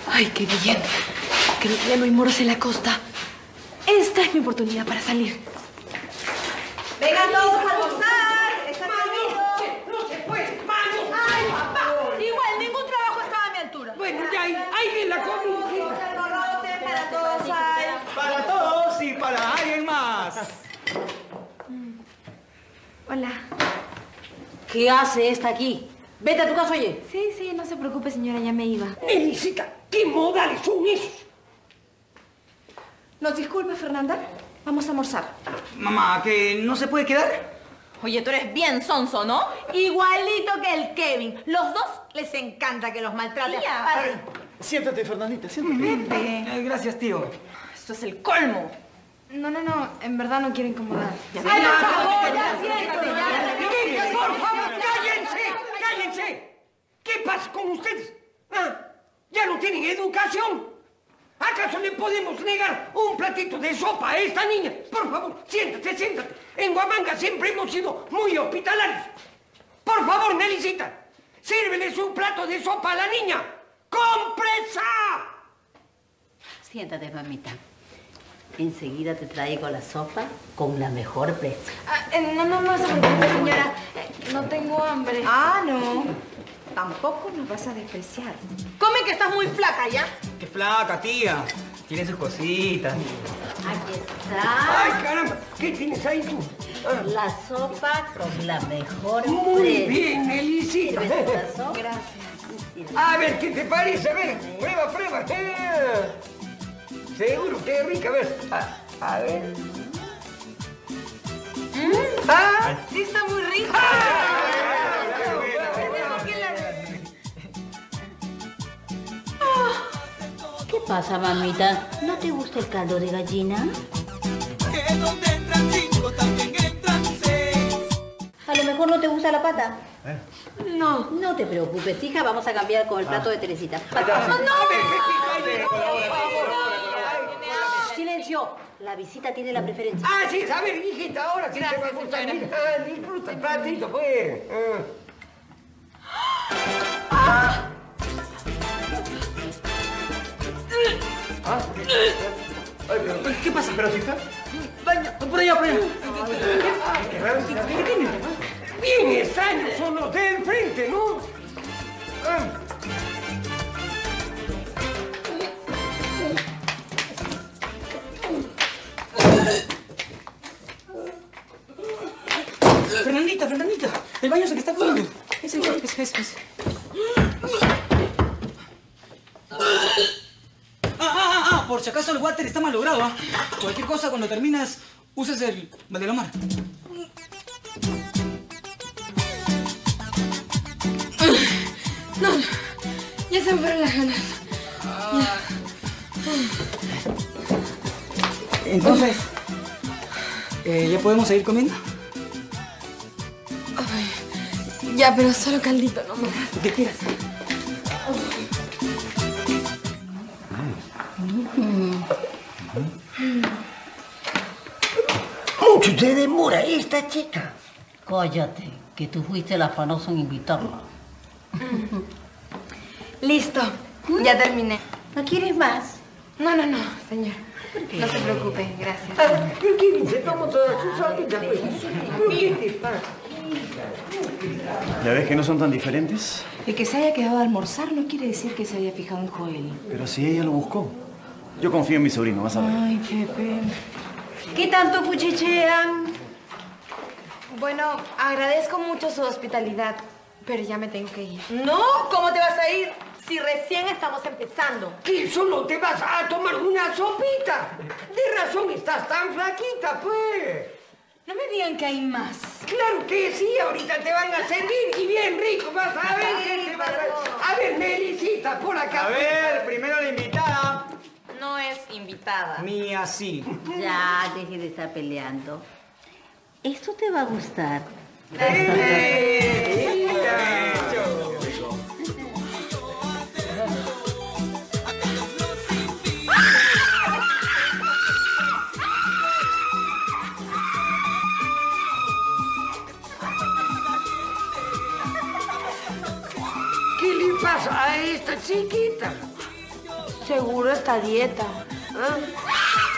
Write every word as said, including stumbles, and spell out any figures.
Ay, qué bien. Creo que ya no hay moros en la costa. Esta es mi oportunidad para salir. ¡Vengan todos a almorzar! ¡Está comido! ¡No se puede! ¡Mami! ¡Ay, papá! Igual, ningún trabajo estaba a mi altura. Bueno, ya hay, hay en la comida. Para todos hay. Para todos y para alguien más. Hola. ¿Qué hace esta aquí? Vete a tu casa, oye. Sí, sí, no se preocupe, señora, ya me iba. Nelicita, ¿qué modales son esos? ¿Nos disculpe, Fernanda? Vamos a almorzar. Mamá, ¿que no se puede quedar? Oye, tú eres bien sonso, ¿no? Igualito que el Kevin. Los dos les encanta que los maltraten. Ay, Siéntate, Fernandita, siéntate. Pepe. Eh, gracias, tío. Esto es el colmo. No, no, no, en verdad no quiero incomodar. ¡Ay, por favor, ya siéntate! Miren, por favor, cállense, cállense. ¿Qué pasa con ustedes? ¿Ah? ¿Ya no tienen educación? ¿Acaso le podemos negar un platito de sopa a esta niña? Por favor, siéntate, siéntate. En Huamanga siempre hemos sido muy hospitalarios. Por favor, Nelicita, sírvele su plato de sopa a la niña. ¡Con presa! Siéntate, mamita. Enseguida te traigo la sopa con la mejor presa. Ah, eh, no, no, no se preocupe, señora. Eh, no tengo hambre. Ah, no. Tampoco nos vas a despreciar. Come que estás muy flaca, ¿ya? Qué flaca, tía. Tiene sus cositas. Aquí está. ¡Ay, caramba! ¿Qué tienes ahí tú? Ah, La sopa con la mejor muy presa. bien, Nelicita. ¿Sirves la sopa? Gracias. A ver, ¿qué te parece? A ver, prueba, prueba. Eh, seguro que es rica, a ver. A, a ver. Mm. ¿Ah? Sí, está muy rico. ¿Qué pasa, mamita? ¿No te gusta el caldo de gallina? Que donde entran cinco también entran seis. A lo mejor no te gusta la pata. No. No te preocupes, hija, vamos a cambiar con el plato de Teresita. ¡Silencio! La visita tiene la preferencia. Ah, sí, a ver, hijita, ahora sí te va a gustar. Mira, ah, disfruta el platito, pues. Ah. Ah. Ay, pero, ¿Qué pasa? ¿Pero si está? Vaya, por allá, por allá. Ay, qué raro. ¿Qué tiene? Bien extraños son los del frente, ¿no? Ah. Fernandita, Fernandita. El baño se que está frío. Ese, ese, ese, ese. Ah, ah, ah, por si acaso el water está malogrado, ¿ah? Cualquier cosa, cuando terminas, uses el Valdelomar. No, no. Ya se me fueron las ganas. Entonces, eh, ¿ya podemos seguir comiendo? Ay, ya, pero solo caldito nomás. Lo que quieras. Mucho se demora esta chica. Cállate, que tú fuiste el afanoso en invitarla. Listo. Ya terminé. ¿No quieres más? No, no, no, señor. No se preocupe, gracias. Ah, ¿qué quieren? Se tomó toda su sopita, pues. ¿Qué te pasa? ¿Ya ves que no son tan diferentes? El que se haya quedado a almorzar no quiere decir que se haya fijado en Joel. Pero si ella lo buscó. Yo confío en mi sobrino, vas a ver. Ay, qué pena. ¿Qué tanto cuchichean? Bueno, agradezco mucho su hospitalidad, pero ya me tengo que ir. No, ¿cómo te vas a ir? Si recién estamos empezando. ¿Qué solo te vas a tomar una sopita? De razón estás tan flaquita, pues. No me digan que hay más. Claro que sí, ahorita te van a servir y bien rico, vas a ver qué te va a... A ver, Nelicita, por acá. A ver, primero la invitada. No es invitada. Mía, sí. Ya, deje de estar peleando. Esto te va a gustar. ¡Eh! ¿Qué le pasa a esta chiquita? Seguro esta dieta. ¿Eh?